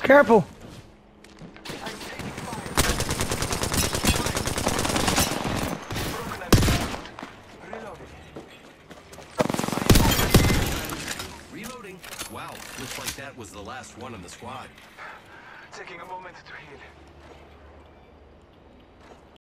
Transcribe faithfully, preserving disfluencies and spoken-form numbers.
Careful. Reloading. Wow, looks like that was the last one in the squad. Taking a moment to heal.